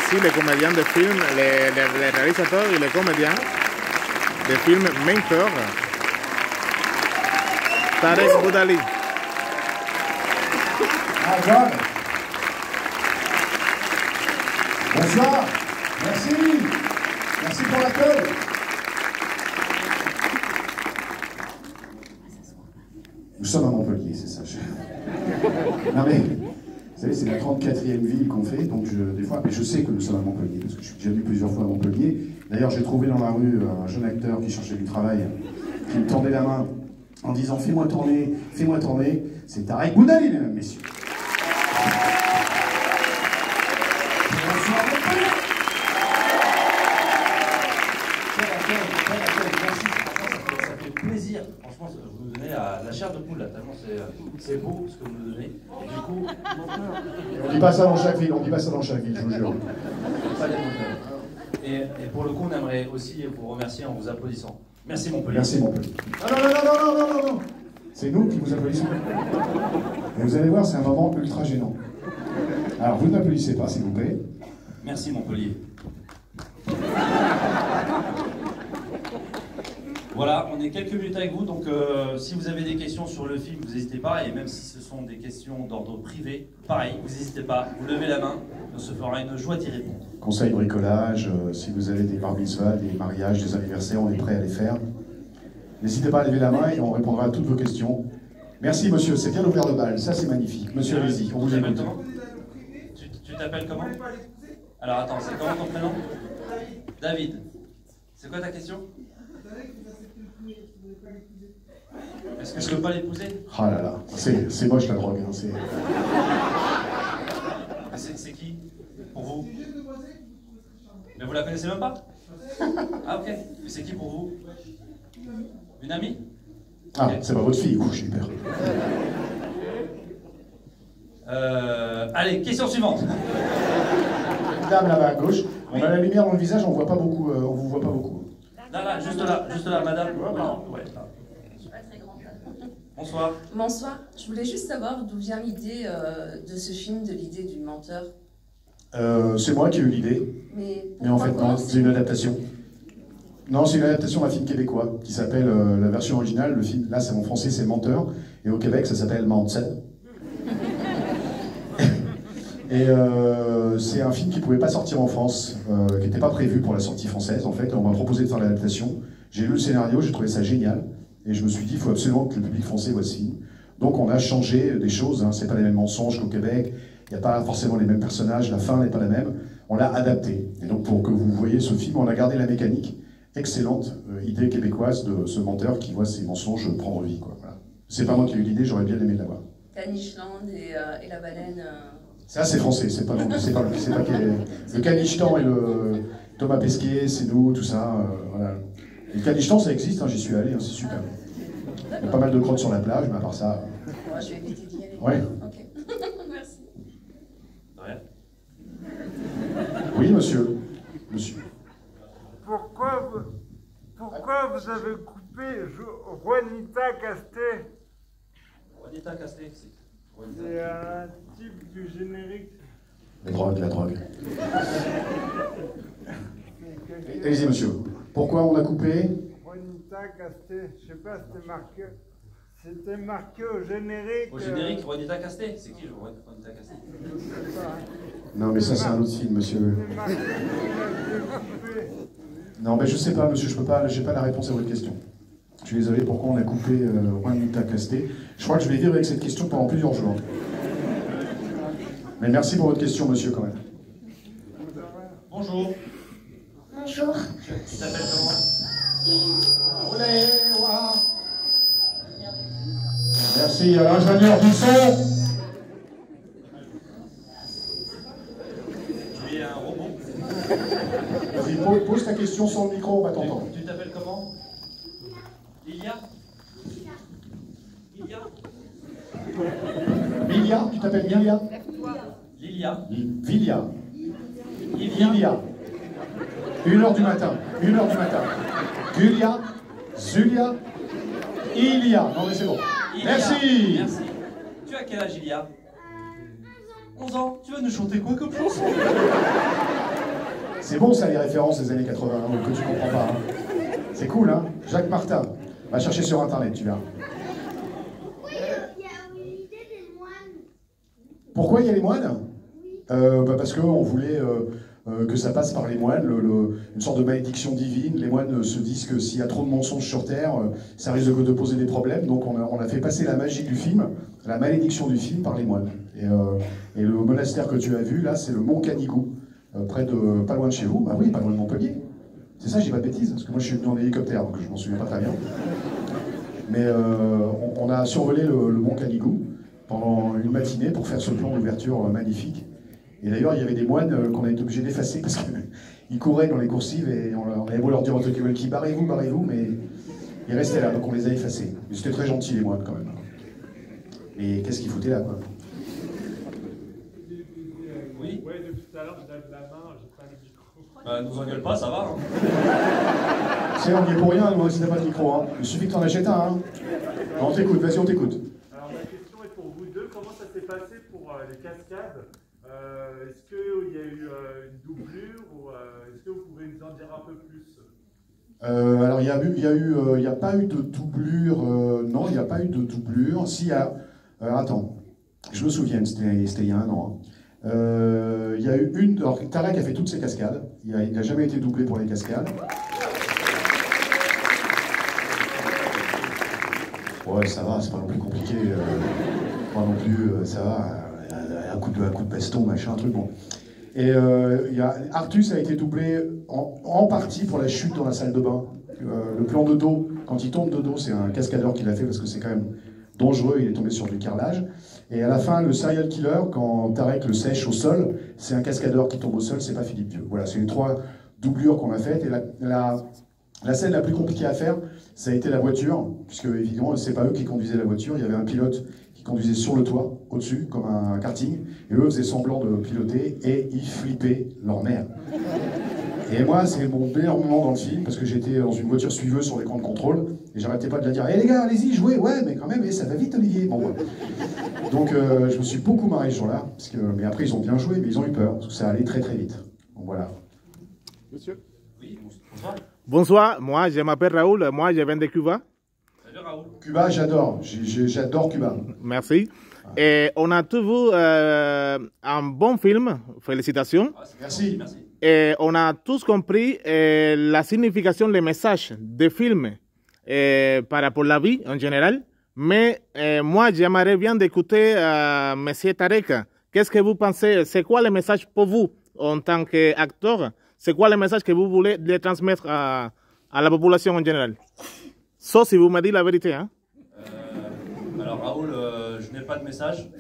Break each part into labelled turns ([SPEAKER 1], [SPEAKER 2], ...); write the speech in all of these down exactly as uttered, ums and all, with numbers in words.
[SPEAKER 1] aussi les comédiens de films, les, les, les réalisateurs et les comédiens de films Mentor. Tarek Boudali.
[SPEAKER 2] Ah, John. Bonsoir. Merci. Merci pour l'accueil. Nous sommes à Montpellier, c'est ça. Je... Non mais, vous savez, c'est la trente-quatrième ville qu'on fait, donc je, des fois, mais je sais que nous sommes à Montpellier, parce que je suis déjà venu plusieurs fois à Montpellier. D'ailleurs, j'ai trouvé dans la rue un jeune acteur qui cherchait du travail, qui me tendait la main en disant « Fais-moi tourner, fais-moi tourner ». C'est Tarek Boudali, mesdames, messieurs.
[SPEAKER 3] Plaisir, franchement, vous nous donnez la, la chair de poule là, tellement c'est beau ce que vous nous donnez. Et du coup,
[SPEAKER 2] on dit pas ça dans chaque ville, on dit pas ça dans chaque ville, je vous jure.
[SPEAKER 3] Et, et pour le coup, on aimerait aussi vous remercier en vous applaudissant. Merci Montpellier.
[SPEAKER 2] Merci Montpellier. Non, non, non, non, non, non, non, non. C'est nous qui vous applaudissons. Et vous allez voir, c'est un moment ultra gênant. Alors, vous n'applaudissez pas, s'il vous plaît.
[SPEAKER 3] Merci Montpellier. Voilà, on est quelques minutes avec vous, donc euh, si vous avez des questions sur le film, vous n'hésitez pas, et même si ce sont des questions d'ordre privé, pareil, vous n'hésitez pas, vous levez la main, on se fera une joie d'y répondre.
[SPEAKER 2] Conseil bricolage, euh, si vous avez des bar mitzvahs, des mariages, des anniversaires, on est prêt à les faire. N'hésitez pas à lever la main et on répondra à toutes vos questions. Merci monsieur, c'est bien ouvert le bal, ça c'est magnifique. Monsieur, allez-y, on vous écoute.
[SPEAKER 3] Tu t'appelles comment? Alors attends, c'est comment ton prénom? David. C'est quoi ta question? Est-ce que je peux pas l'épouser?
[SPEAKER 2] Ah là là, c'est moche la drogue. Hein,
[SPEAKER 3] c'est qui pour vous? Mais vous la connaissez même pas? Ah ok. Mais c'est qui pour vous? Une amie?
[SPEAKER 2] Ah, okay. C'est pas votre fille, ouh, super.
[SPEAKER 3] Euh, allez, question suivante.
[SPEAKER 2] Dame là-bas à gauche, on a la lumière dans le visage, on voit pas beaucoup, euh, on vous voit pas beaucoup.
[SPEAKER 3] Là, là, juste là, juste là, madame.
[SPEAKER 4] Ouais,
[SPEAKER 3] non, ouais, là.
[SPEAKER 4] Je suis pas très grande.
[SPEAKER 3] Bonsoir.
[SPEAKER 4] Bonsoir. Je voulais juste savoir d'où vient l'idée euh, de ce film, de l'idée du menteur.
[SPEAKER 2] Euh, c'est moi qui ai eu l'idée.
[SPEAKER 4] Mais,
[SPEAKER 2] Mais en fait, non, c'est une adaptation. Non, c'est une adaptation d'un film québécois qui s'appelle, euh, la version originale, le film, là, c'est en français, c'est Menteur, et au Québec, ça s'appelle Mantel. Et euh, c'est un film qui ne pouvait pas sortir en France, euh, qui n'était pas prévu pour la sortie française, en fait. On m'a proposé de faire l'adaptation. J'ai lu le scénario, j'ai trouvé ça génial. Et je me suis dit, il faut absolument que le public français voit ce film. Donc on a changé des choses, hein. C'est pas les mêmes mensonges qu'au Québec, il n'y a pas forcément les mêmes personnages, la fin n'est pas la même. On l'a adapté. Et donc pour que vous voyez ce film, on a gardé la mécanique. Excellente euh, idée québécoise de ce menteur qui voit ses mensonges prendre vie, quoi. Voilà. C'est pas moi qui ai eu l'idée, j'aurais bien aimé l'avoir.
[SPEAKER 4] Canishland et, euh, et la baleine... Euh...
[SPEAKER 2] Ça, c'est français, c'est pas, c'est pas, c'est pas le Canichetan et le Thomas Pesquet, c'est nous, tout ça. Euh, voilà. Et le Canichetan, ça existe, hein, j'y suis allé, hein, c'est super. Il y a pas mal de crottes sur la plage, mais à part ça.
[SPEAKER 4] Moi, je vais éviter d'y aller.
[SPEAKER 2] Ouais.
[SPEAKER 4] Ok. Merci.
[SPEAKER 3] Ouais.
[SPEAKER 2] Oui, monsieur. Monsieur.
[SPEAKER 5] Pourquoi vous, pourquoi vous avez coupé Juanita Casté?
[SPEAKER 3] Juanita Casté, c'est.
[SPEAKER 5] C'est un type du générique.
[SPEAKER 2] La drogue, la drogue. Allez-y, monsieur. Pourquoi on a coupé?
[SPEAKER 5] Juanita Casté, je sais pas, c'était marqué. C'était marqué au générique.
[SPEAKER 3] Au générique, Juanita Casté? C'est qui Juanita Casté?
[SPEAKER 2] Non, mais ça, c'est un autre film, monsieur. Non, mais je sais pas, monsieur, je peux pas, j'ai pas la réponse à votre question. Je suis désolé, pourquoi on a coupé euh, Juanita Casté? Je crois que je vais vivre avec cette question pendant plusieurs jours. Mais merci pour votre question, monsieur, quand même.
[SPEAKER 3] Bonjour.
[SPEAKER 6] Bonjour.
[SPEAKER 3] Tu t'appelles comment?
[SPEAKER 2] Merci à l'ingénieur du son.
[SPEAKER 3] Tu es un robot.
[SPEAKER 2] Vas-y, pose, pose ta question sans le micro, on va t'entendre.
[SPEAKER 3] Tu t'appelles comment? Lilia? Lilia?
[SPEAKER 2] Lilia, tu t'appelles Lilia?
[SPEAKER 3] Lilia?
[SPEAKER 2] Lilia. Lilia. Une heure du matin. Une heure du matin. Julia. Zulia. Ilia. Non mais c'est bon.
[SPEAKER 3] Ilia.
[SPEAKER 2] Merci.
[SPEAKER 3] Merci. Tu as quel âge, Ilia? onze ans. Tu vas nous chanter quoi comme chanson?
[SPEAKER 2] C'est bon ça les références des années quatre-vingts, hein, que tu comprends pas. Hein. C'est cool, hein. Jacques Martin. Va chercher sur internet, tu verras.
[SPEAKER 6] Oui, il y a eu l'idée des moines.
[SPEAKER 2] Pourquoi il y a les moines? euh, bah Parce qu'on voulait euh, euh, que ça passe par les moines, le, le, une sorte de malédiction divine. Les moines se disent que s'il y a trop de mensonges sur Terre, euh, ça risque de poser des problèmes. Donc on a, on a fait passer la magie du film, la malédiction du film, par les moines. Et, euh, et le monastère que tu as vu, là, c'est le Mont Canigou, euh, près de, pas loin de chez vous. Bah oui, pas loin de Montpellier. C'est ça, je dis pas de bêtises, parce que moi je suis venu en hélicoptère, donc je m'en souviens pas très bien. Mais euh, on, on a survolé le, le Mont Canigou pendant une matinée pour faire ce plan d'ouverture euh, magnifique. Et d'ailleurs, il y avait des moines euh, qu'on a été obligés d'effacer parce qu'ils couraient dans les coursives et on, on avait beau leur dire au talkie-walkie, barrez-vous, barrez-vous, mais ils restaient là, donc on les a effacés. Mais c'était très gentil, les moines, quand même. Et qu'est-ce qu'ils foutaient là, quoi?
[SPEAKER 3] Oui.
[SPEAKER 7] Ouais, depuis tout à l'heure, je lève la main, j'ai pas le micro.
[SPEAKER 3] Bah, nous engueule pas, ça va. Hein.
[SPEAKER 2] C'est on n'y est pour rien, moi, si t'as pas de micro. Hein. Il suffit que t'en achètes un. Hein. Non, on t'écoute, vas-y, on t'écoute.
[SPEAKER 7] Alors, ma question est pour vous deux. Comment ça s'est passé pour euh, les cascades? euh, Est-ce qu'il y a eu euh, une doublure ou euh, est-ce que vous pouvez nous en dire un peu plus?
[SPEAKER 2] Euh, alors, il n'y a, y a, eu, euh, y a pas eu de doublure. Euh, non, il n'y a pas eu de doublure. Si, il y a. Euh, attends, je me souviens, c'était il y a un an. Hein. Il euh, y a eu une. Alors, Tarek a fait toutes ses cascades. Il n'a jamais été doublé pour les cascades. Ouais, ça va, c'est pas non plus compliqué. Euh, pas non plus, euh, ça va. Un coup de, un coup de baston, machin, un truc bon. Et euh, y a, Artus a été doublé en, en partie pour la chute dans la salle de bain. Euh, le plan de dos, quand il tombe de dos, c'est un cascadeur qui l'a fait parce que c'est quand même dangereux, il est tombé sur du carrelage. Et à la fin, le serial killer, quand Tarek le sèche au sol, c'est un cascadeur qui tombe au sol, c'est pas Philippe Vieux. Voilà, c'est les trois doublures qu'on a faites. Et la, la, la scène la plus compliquée à faire, ça a été la voiture, puisque évidemment, c'est pas eux qui conduisaient la voiture, il y avait un pilote qui conduisait sur le toit, au-dessus, comme un karting, et eux faisaient semblant de piloter, et ils flippaient leur mère. Et moi, c'est mon meilleur moment dans le film, parce que j'étais dans une voiture suiveuse sur l'écran de contrôle, et j'arrêtais pas de leur dire « Eh les gars, allez-y, jouez, ouais, mais quand même, eh, ça va vite, Olivier !» Bon, ouais. Donc euh, je me suis beaucoup marré ce jour-là, parce que, mais après ils ont bien joué, mais ils ont eu peur, parce que ça allait très très vite. Donc voilà.
[SPEAKER 1] Monsieur.
[SPEAKER 3] Oui, bonsoir.
[SPEAKER 1] Bonsoir, moi je m'appelle Raoul, moi je viens de Cuba.
[SPEAKER 3] Salut Raoul.
[SPEAKER 2] Cuba, j'adore, j'adore Cuba.
[SPEAKER 1] Merci. Et on a tous vu euh, un bon film, félicitations.
[SPEAKER 3] Ah,
[SPEAKER 2] Merci.
[SPEAKER 3] Merci.
[SPEAKER 1] Et on a tous compris euh, la signification, le message du film euh, par rapport à la vie en général. Mais euh, moi, j'aimerais bien d'écouter euh, Monsieur Tarek. Qu'est-ce que vous pensez? C'est quoi le message pour vous en tant qu'acteur? C'est quoi le message que vous voulez les transmettre à, à la population en général? Sauf si vous me dites la vérité. Hein?
[SPEAKER 3] Euh, alors Raoul, euh, je n'ai pas de message.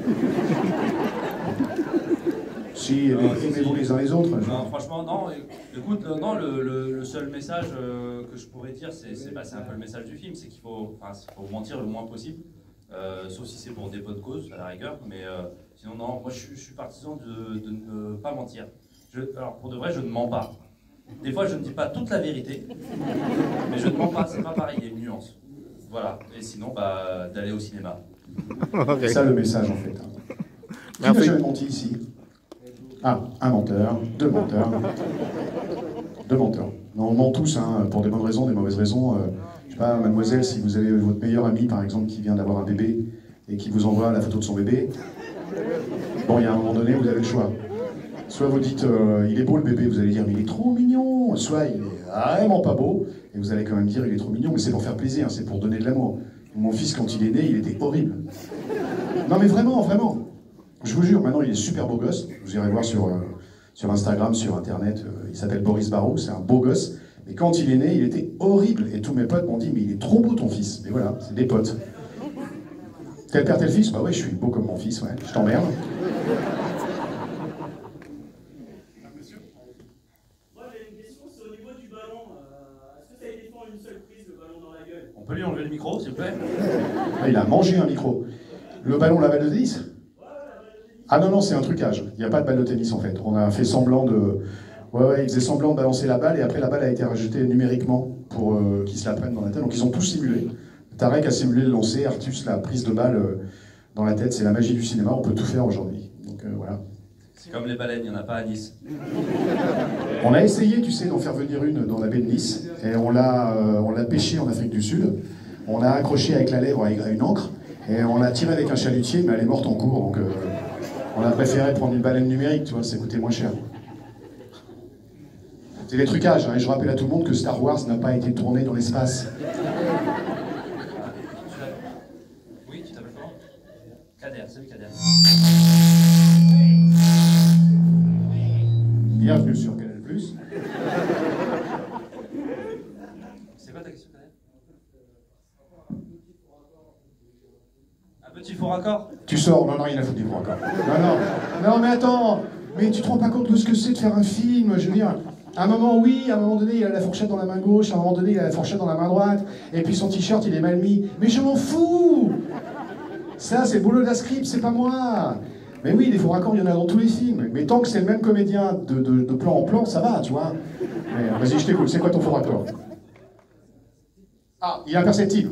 [SPEAKER 2] Si,
[SPEAKER 3] Non,
[SPEAKER 2] aimez-vous
[SPEAKER 3] si.
[SPEAKER 2] les uns les autres.
[SPEAKER 3] Non, franchement, non. Écoute, le, non, le, le, le seul message euh, que je pourrais dire, c'est bah, un peu le message du film, c'est qu'il faut, enfin, faut mentir le moins possible, euh, sauf si c'est pour des bonnes causes, à la rigueur. Mais euh, sinon, non, moi je, je suis partisan de, de ne pas mentir. Je, alors, pour de vrai, je ne mens pas. Des fois, je ne dis pas toute la vérité, mais je ne mens pas, c'est pas pareil, il y a une nuance. Voilà. Et sinon, bah, d'aller au cinéma.
[SPEAKER 1] Okay.
[SPEAKER 2] C'est ça le message en fait. Qui n'a
[SPEAKER 1] Merci.
[SPEAKER 2] jamais menti ici? Ah, un menteur, deux menteurs. Deux menteurs. Non, on ment tous, hein, pour des bonnes raisons, des mauvaises raisons. Euh, je sais pas, mademoiselle, si vous avez votre meilleur ami, par exemple, qui vient d'avoir un bébé et qui vous envoie la photo de son bébé, bon, il y a un moment donné, vous avez le choix. Soit vous dites, euh, il est beau le bébé, vous allez dire, mais il est trop mignon. Soit il est vraiment pas beau, et vous allez quand même dire, il est trop mignon, mais c'est pour faire plaisir, c'est pour donner de l'amour. Mon fils, quand il est né, il était horrible. Non mais vraiment, vraiment. Je vous jure, maintenant il est super beau gosse. Vous irez voir sur, euh, sur Instagram, sur Internet. Euh, il s'appelle Boris Barrault, c'est un beau gosse. Mais quand il est né, il était horrible. Et tous mes potes m'ont dit, mais il est trop beau ton fils. Mais voilà, c'est des potes. Tel père, tel fils? Bah ouais, je suis beau comme mon fils, ouais. Je t'emmerde.
[SPEAKER 8] Moi j'ai une question, c'est au niveau du ballon. Euh, Est-ce que ça a été fait en une seule prise, le ballon dans la gueule?
[SPEAKER 3] On peut lui enlever le micro, s'il vous plaît?
[SPEAKER 2] Ah, il a mangé un micro. Le ballon, la balle de tennis? Ah non, non, c'est un trucage. Il n'y a pas de balle de tennis en fait. On a fait semblant de... Ouais, ouais, ils faisaient semblant de balancer la balle et après la balle a été rajoutée numériquement pour euh, qu'ils se la prennent dans la tête. Donc ils ont tous simulé. Tarek a simulé le lancer, Artus la prise de balle euh, dans la tête. C'est la magie du cinéma, on peut tout faire aujourd'hui. Donc euh, voilà.
[SPEAKER 3] C'est comme les baleines, il n'y en a pas à Nice.
[SPEAKER 2] On a essayé, tu sais, d'en faire venir une dans la baie de Nice, et on l'a euh, on l'a pêchée en Afrique du Sud. On l'a accrochée avec la lèvre à une ancre, et on l'a tirée avec un chalutier, mais elle est morte en cours, donc euh, on a préféré prendre une baleine numérique, tu vois, ça coûtait moins cher. C'est des trucages, hein, et je rappelle à tout le monde que Star Wars n'a pas été tourné dans l'espace.
[SPEAKER 3] Oui, tu t'appelles comment? Kader, salut Kader.
[SPEAKER 2] Bienvenue sur Canal plus.
[SPEAKER 3] C'est quoi ta question, Kader? Un petit faux raccord?
[SPEAKER 2] Tu sors, non, non, il a foutu pour encore. Non, non, non, mais attends, mais tu te rends pas compte de ce que c'est de faire un film, je veux dire. À un moment, oui, à un moment donné, il a la fourchette dans la main gauche, à un moment donné, il a la fourchette dans la main droite, et puis son t-shirt, il est mal mis. Mais je m'en fous! Ça, c'est le boulot de la script, c'est pas moi! Mais oui, les faux raccords, il y en a dans tous les films. Mais tant que c'est le même comédien de, de, de plan en plan, ça va, tu vois. Mais vas-y, je t'écoute, c'est quoi ton faux raccord? Ah, il est imperceptible.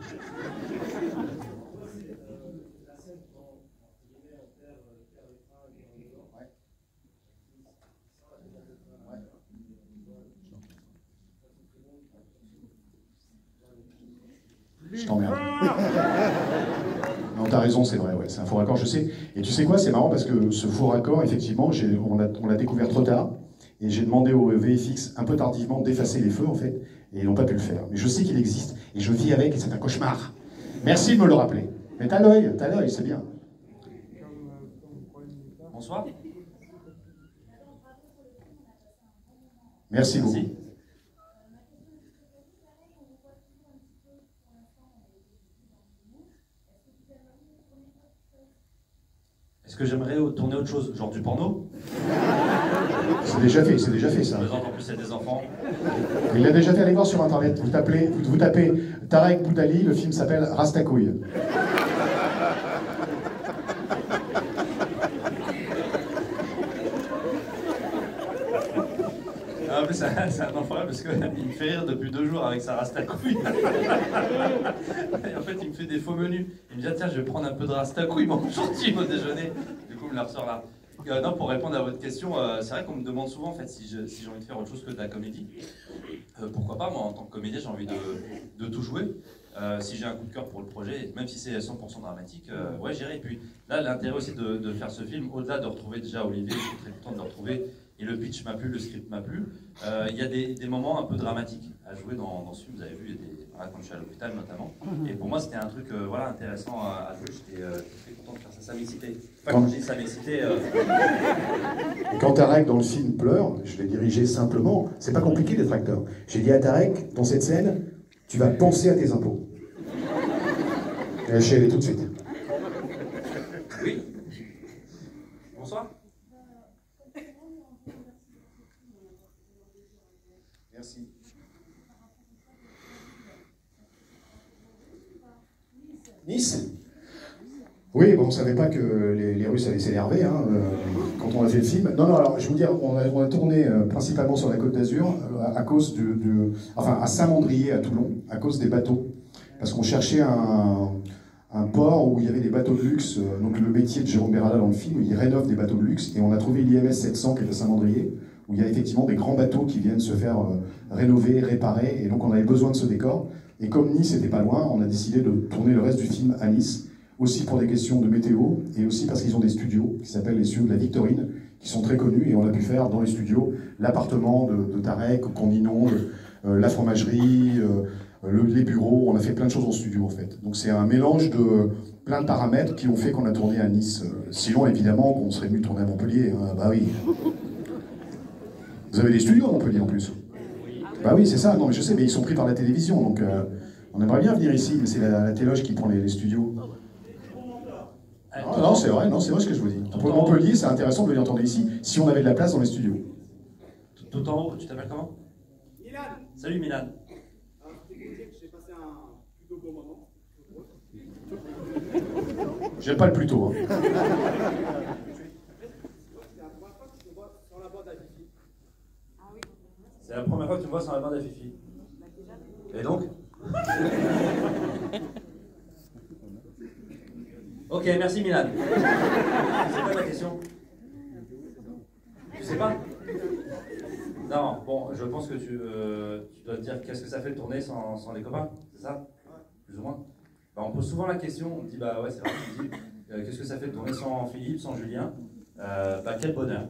[SPEAKER 2] Je t'emmerde. Non, t'as raison, c'est vrai, ouais, c'est un faux raccord, je sais. Et tu sais quoi, c'est marrant parce que ce faux raccord, effectivement, on l'a on l'a découvert trop tard. Et j'ai demandé au V F X, un peu tardivement, d'effacer les feux, en fait. Et ils n'ont pas pu le faire. Mais je sais qu'il existe. Et je vis avec, et c'est un cauchemar. Merci de me le rappeler. Mais t'as l'œil, t'as l'œil, c'est bien.
[SPEAKER 3] Bonsoir.
[SPEAKER 2] Merci beaucoup.
[SPEAKER 3] Merci. Est-ce que j'aimerais tourner autre chose, genre du porno?
[SPEAKER 2] C'est déjà fait, c'est déjà fait ça.
[SPEAKER 3] En plus, il y a des enfants.
[SPEAKER 2] Il l'a déjà fait, allez voir sur internet. Vous tapez, vous, vous tapez Tarek Boudali, le film s'appelle Rastakouille.
[SPEAKER 3] Ah, en plus, c'est un enfoiré parce qu'il me fait rire depuis deux jours avec sa rastacouille. Et en fait, il me fait des faux menus. Il me dit, ah, tiens, je vais prendre un peu de rastacouille, mon gentil, au déjeuner. Du coup, il me la ressort là. Euh, non, pour répondre à votre question, euh, c'est vrai qu'on me demande souvent en fait si j'ai si j'ai envie de faire autre chose que de la comédie. Euh, pourquoi pas, moi en tant que comédien, j'ai envie de, de tout jouer. Euh, si j'ai un coup de cœur pour le projet, même si c'est cent pour cent dramatique, euh, ouais, j'irai. Et puis là, l'intérêt aussi de, de faire ce film, au-delà de retrouver déjà Olivier, je suis très content de le retrouver, et le pitch m'a plu, le script m'a plu, euh, il y a des, des moments un peu dramatiques à jouer dans, dans ce film, vous avez vu, il y a des, voilà, quand je suis à l'hôpital notamment. Et pour moi, c'était un truc euh, voilà, intéressant à, à jouer, j'étais euh, très content de faire ça, ça m'excitait. Enfin, quand je dis ça m'excitait... Euh...
[SPEAKER 2] Et quand Tarek dans le film pleure, je l'ai dirigé simplement, c'est pas compliqué d'être acteur. J'ai dit à Tarek, dans cette scène, tu vas penser à tes impôts. Et je suis allé tout de suite.
[SPEAKER 3] Oui. Bonsoir.
[SPEAKER 2] Merci. Nice? Oui, bon, on ne savait pas que les, les Russes allaient s'énerver hein, euh, quand on a fait le film. Non, non, alors je vais vous dire, on a, on a tourné euh, principalement sur la Côte d'Azur euh, à, à cause du, du, enfin à Saint-Mandrier à Toulon, à cause des bateaux, parce qu'on cherchait un, un port où il y avait des bateaux de luxe. Euh, donc le métier de Jérôme Berala dans le film, il rénove des bateaux de luxe, et on a trouvé l'I M S sept cents qui est à Saint-Mandrier, où il y a effectivement des grands bateaux qui viennent se faire euh, rénover, réparer, et donc on avait besoin de ce décor. Et comme Nice n'était pas loin, on a décidé de tourner le reste du film à Nice. Aussi pour des questions de météo, et aussi parce qu'ils ont des studios qui s'appellent les studios de la Victorine, qui sont très connus, et on a pu faire dans les studios l'appartement de, de Tarek qu'on inonde, euh, la fromagerie, euh, le, les bureaux, on a fait plein de choses en studio en fait. Donc c'est un mélange de plein de paramètres qui ont fait qu'on a tourné à Nice. Sinon évidemment qu'on serait venu tourner à Montpellier, hein. Bah oui. Vous avez des studios à Montpellier en plus? Bah oui c'est ça, non mais je sais, mais ils sont pris par la télévision, donc euh, on aimerait bien venir ici, mais c'est la, la Téloge qui prend les, les studios. Non, non c'est vrai, non, c'est vrai ce que je vous dis. Pour Montpellier, c'est intéressant de venir entendre ici, si on avait de la place dans les studios.
[SPEAKER 3] Tout en haut, tu t'appelles comment?
[SPEAKER 8] Milan.
[SPEAKER 3] Salut Milan.
[SPEAKER 8] Alors, je peux vous dire que j'ai passé un plutôt bon moment.
[SPEAKER 2] J'aime pas le plus tôt. Hein.
[SPEAKER 8] C'est la première fois que je me vois sur la bande à Fifi.
[SPEAKER 3] Ah oui. C'est la première fois que tu me vois sur la bande à Fifi. Et donc? Ok, merci Milan. C'est quoi ta question? sais pas. Non, bon, je pense que tu, euh, tu dois te dire qu'est-ce que ça fait de tourner sans, sans les copains, c'est ça? Plus ou moins. Bah, on pose souvent la question, on dit bah ouais, c'est vrai, tu dis euh, qu'est-ce que ça fait de tourner sans Philippe, sans Julien? euh, Bah quel bonheur.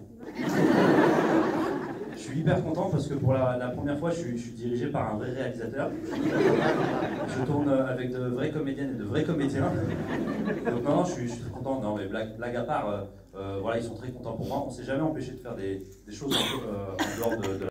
[SPEAKER 3] Je suis hyper content parce que pour la, la première fois, je suis, je suis dirigé par un vrai réalisateur. Je tourne avec de vraies comédiennes et de vrais comédiens. Donc non, non, je suis, je suis très content. Non, mais blague, blague à part, euh, euh, voilà, ils sont très contents pour moi. On s'est jamais empêché de faire des, des choses un peu euh, en dehors de, de